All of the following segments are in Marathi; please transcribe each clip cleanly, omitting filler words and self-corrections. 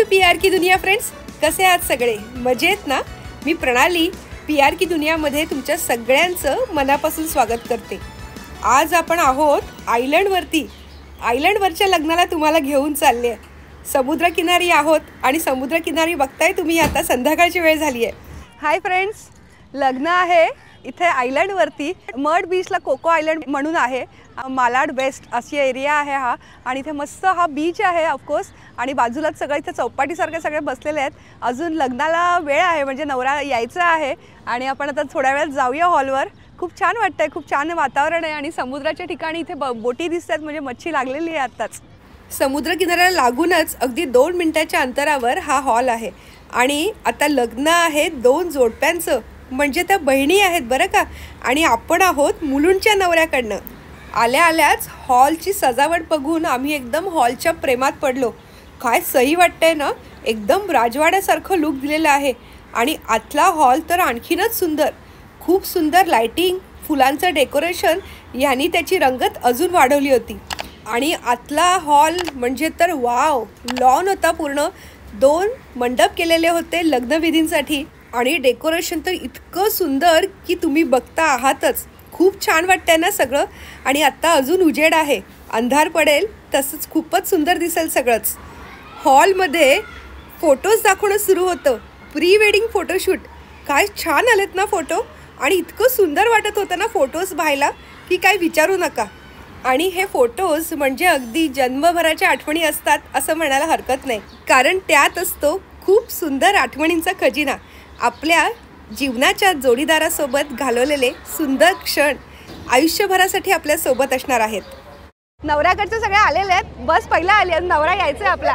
पीआर की दुनिया फ्रेंड्स, कसे आहात सगळे? मजेत ना? मी प्रणाली पीआर की दुनियामध्ये तुमच्या सगळ्यांचं मनापासून स्वागत करते। आज आपण आहोत आयलंडवरती। आयलंडवरच्या लग्नाला तुम्हाला घेऊन चालले आहे। समुद्रकिनारी आहोत आणि समुद्रकिनारी बघताय तुम्ही, आता संध्याकाळची वेळ झाली आहे। हाय फ्रेंड्स, लग्न आहे इथे आयलंडवरती। मड बीचला कोको आयलंड म्हणून आहे, मालाड वेस्ट अशी एरिया आहे हा। आणि इथे मस्त हा बीच आहे ऑफकोर्स, आणि बाजूलाच सगळं इथे चौपाटीसारखे सगळे बसलेले आहेत। अजून लग्नाला वेळ आहे, म्हणजे नवरा यायचा आहे आणि आपण आता थोड्या वेळात जाऊया हॉलवर। खूप छान वाटतंय, खूप छान वातावरण आहे आणि समुद्राच्या ठिकाणी इथे बोटी दिसतात, म्हणजे मच्छी लागलेली आहे आत्ताच। समुद्रकिनाऱ्याला लागूनच अगदी 2 मिनिटाच्या अंतरावर हा हॉल आहे। आणि आता लग्न आहे 2 जोडप्यांचं, म्हणजे त्या बहिणी आहेत बरं का। आणि आपण आहोत मुलुंडच्या नवऱ्याकडनं। आल्या आल्याच हॉलची सजावट बघून आम्ही एकदम हॉलच्या प्रेमात पडलो। काय सही वाटतंय ना, एकदम राजवाड्यासारखं लुक दिलेलं आहे। आणि आतला हॉल तर आणखीनच सुंदर, खूप सुंदर लाइटिंग, फुलांचं डेकोरेशन यांनी त्याची रंगत अजून वाढवली होती। आणि आतला हॉल म्हणजे तर वाव, लॉन होता पूर्ण। 2 मंडप केलेले होते लग्नविधींसाठी आणि डेकोरेशन तर इतकं सुंदर की तुम्ही बघता आहातच। खूप छान वाटतंय ना सगळं। आणि आत्ता अजून उजेड आहे, अंधार पडेल तसंच खूपच सुंदर दिसेल सगळंच। हॉलमध्ये फोटोज दाखवणं सुरू होतं, प्री वेडिंग फोटोशूट। काय छान आलेत ना फोटो, आणि इतकं सुंदर वाटत होतं ना फोटोज पाहायला की काय विचारू नका। आणि हे फोटोज म्हणजे अगदी जन्मभराच्या आठवणी असतात असं म्हणायला हरकत नाही, कारण त्यात असतो खूप सुंदर आठवणींचा खजिना। आपल्या जीवनाच्या जोडीदारासोबत घालवलेले सुंदर क्षण आयुष्यभरासाठी आपल्या सोबत असणार आहेत। नवऱ्याकडचे सगळे आलेले आहेत, बस पहिला आली, नवरा यायचा आपला।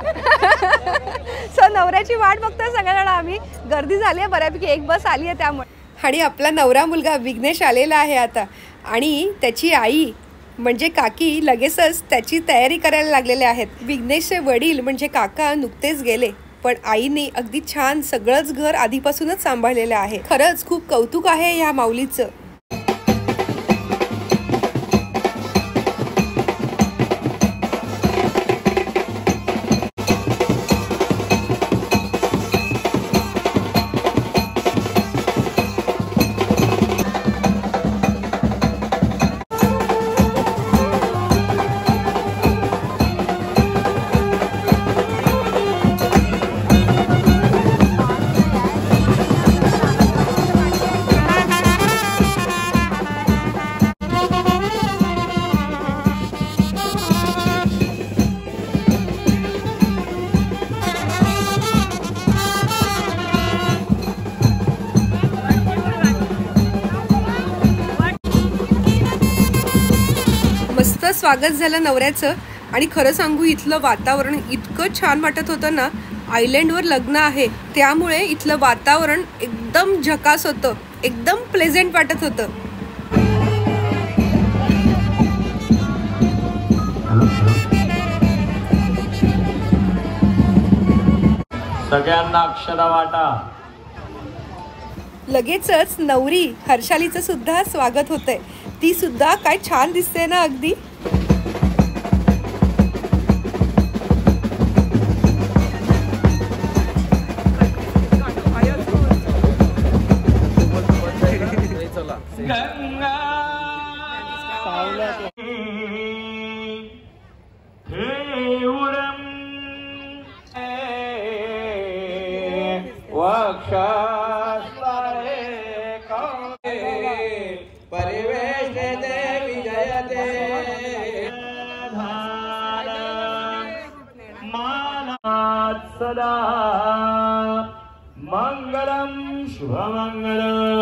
सो नवऱ्याची वाट बघतोय सगळेजण आम्ही। गर्दी झाली आहे बऱ्यापैकी, एक बस आली आहे त्यामुळे। आणि आपला नवरा मुलगा विघ्नेश आलेला आहे आता, आणि त्याची आई म्हणजे काकी लगेचच त्याची तयारी करायला लागलेले आहेत। विघ्नेशचे वडील म्हणजे काका नुकतेच गेले, पण आईने अगदी छान सगळंच घर आधीपासूनच सांभाळलेलं आहे। खरंच खूप कौतुक आहे ह्या माऊलीचं। मस्त स्वागत झालं नवऱ्याचं। आणि खरं सांगू, इथलं वातावरण इतकं छान वाटत होतं ना। आयलंडवर लग्न आहे त्यामुळे इथलं वातावरण एकदम झकास होतं, एकदम प्लेझेंट वाटत होतं। सगळ्यांना अक्षरा वाटा। लगेचच नवरी हर्षालीचं सुद्धा स्वागत होतंय। ती सुद्धा काय छान दिसते ना अगदी। सदा मंगलम शुभमंगल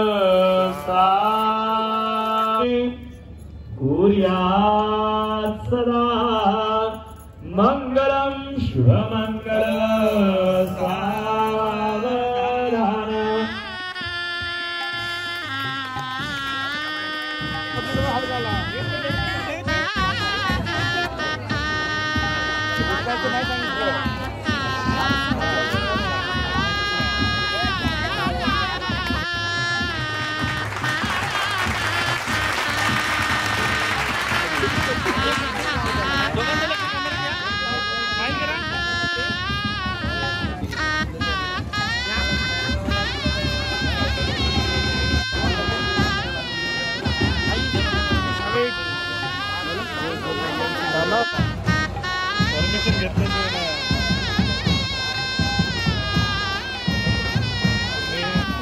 कुर्यात् सदा मंगलम शुभमंगल सावधान।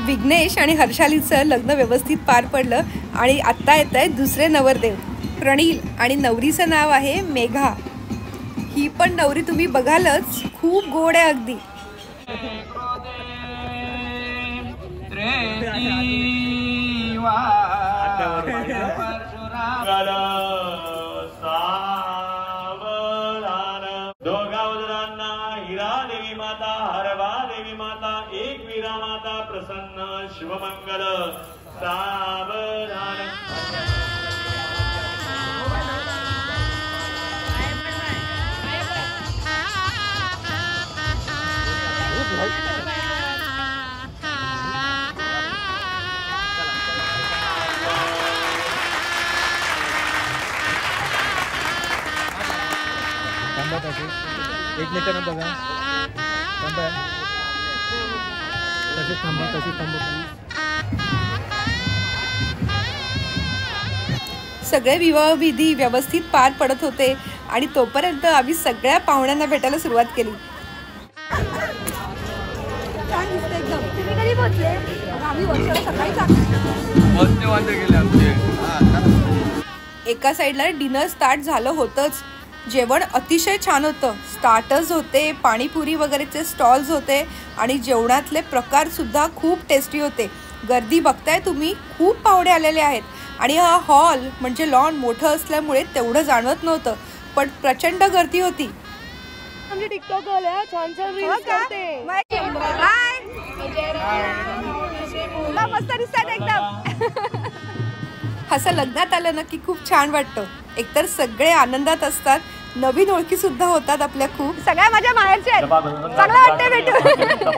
विघ्नेश आणि हर्षालीचं लग्न व्यवस्थित पार पडलं आणि आत्ता येत आहे दुसरे नवरदेव प्रणील आणि नवरीचं नाव आहे मेघा. ही पण नवरी तुम्ही बघालच, खूप गोड आहे अगदी. दोघावरांना हिरा देवी माता, हरवा देवी माता, एक वीरा माता प्रसन्न शिवमंगल सावधान. एक मिनिट ना बघा, थांबा तसेच थांबा. सगळे विवाह विधी व्यवस्थित पार पडत होते आणि तोपर्यंत आम्ही सगळ्या पाहुण्यांना भेटायला सुरुवात केली. एका साईडला डिनर स्टार्ट झालं होतंच. जेवण अतिशय छान होतं. स्टार्टर्स होते, पाणीपुरी वगैरेचे स्टॉल्स होते आणि जेवणातले प्रकारसुद्धा खूप टेस्टी होते. गर्दी बघताय तुम्ही, खूप पाहुणे आलेले आहेत आणि हा हॉल म्हणजे लॉन मोठं असल्यामुळे तेवढं जाणवत नव्हतं, पण प्रचंड गर्दी होती. आमचे टिकटॉक वाले छान छान रील्स करते. मस्त दिसतात एकदम. असं लग्नात आलं ना की खूप छान वाटतं. एकतर सगळे आनंदात असतात, नवीन ओळखी सुद्धा होतात आपल्या. खूप सगळ्या माझ्या माहेरच्या आहेत. चांगलं वाटतंय भेटून.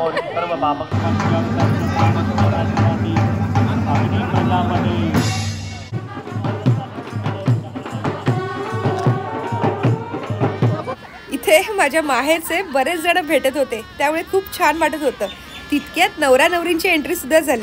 इथे माझ्या माहेरचे बरेच जण भेटत होते, त्यामुळे खूप छान वाटत होतं. तितक्यात नवरा नवरींची एंट्री सुद्धा झाली.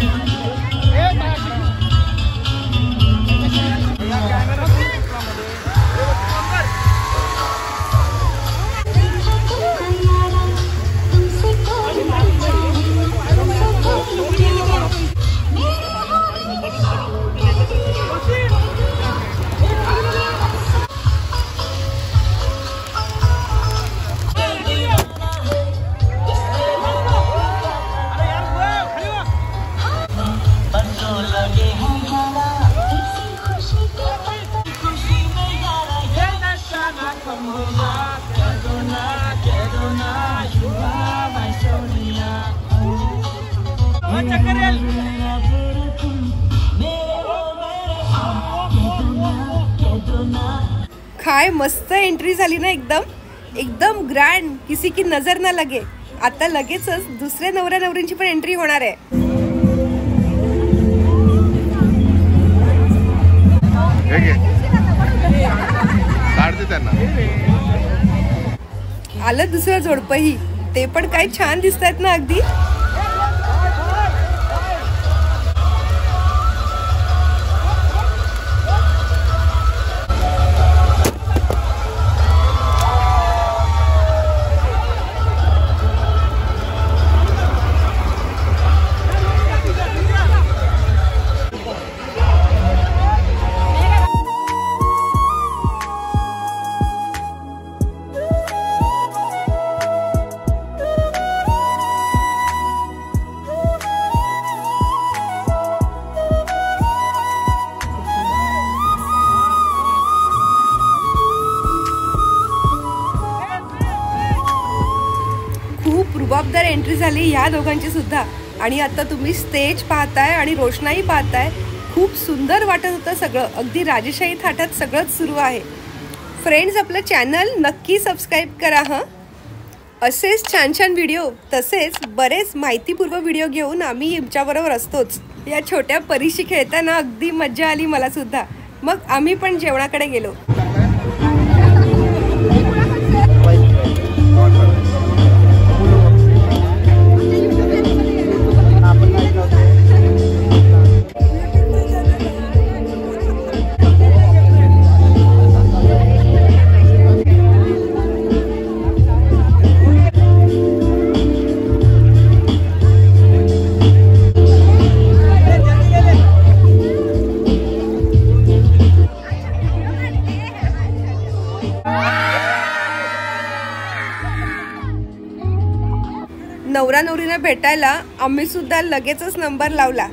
काय मस्त एंट्री झाली ना, एकदम ग्रँड, किसी की नजर ना लगे. आता लगेचच दुसऱ्या नवऱ्या नवरींची पण एंट्री होणार आहे. आलं दुसरं जोडपंही, ते पण काय छान दिसतात ना अगदी. रुबाबदार एंट्री झाली ह्या दोघांची सुद्धा. आणि आता तुम्ही स्टेज पाहताय आणि रोषणाई पाहताय. खूप सुंदर वाटत होतं सगळं. अगदी राजेशाही थाटात सगळंच सुरू आहे. फ्रेंड्स, आपलं चॅनल नक्की सबस्क्राईब करा हं. असेच छान छान व्हिडिओ, तसेच बरेच माहितीपूर्व व्हिडिओ घेऊन आम्ही तुमच्याबरोबर असतोच. या छोट्या परीशी खेळताना अगदी मज्जा आली मला सुद्धा. मग आम्ही पण जेवणाकडे गेलो. त्यांना भेटायला आम्ही सुद्धा लगेचच नंबर लावला.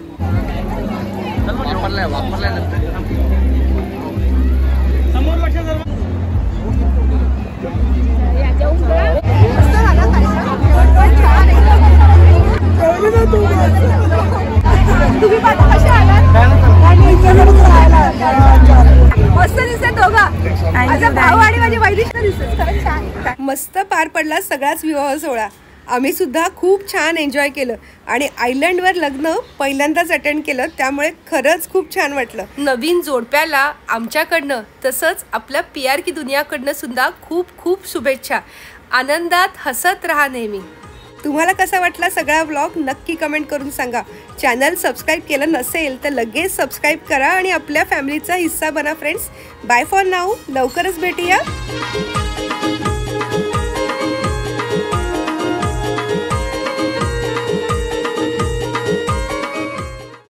मस्त दिसत दोघा, माझा भाऊ आणि माझी वैदिक दिसत. मस्त पार पडला सगळाच विवाह सोहळा. आम्ही सुद्धा खूप छान एन्जॉय केलं आणि आयलंडवर लग्न पहिल्यांदाच अटेंड केलं, त्यामुळे खरंच खूप छान वाटलं. नवीन जोडप्याला आमच्याकडनं तसंच आपल्या PR की दुनियाकडनं सुद्धा खूप खूप शुभेच्छा. आनंदात हसत राहा नेहमी. तुम्हाला कसा वाटला सगळा व्लॉग नक्की कमेंट करून सांगा. चॅनल सबस्क्राईब केलं नसेल तर लगेच सबस्क्राईब करा आणि आपल्या फॅमिलीचा हिस्सा बना फ्रेंड्स. Bye for now. लवकरच भेटूया.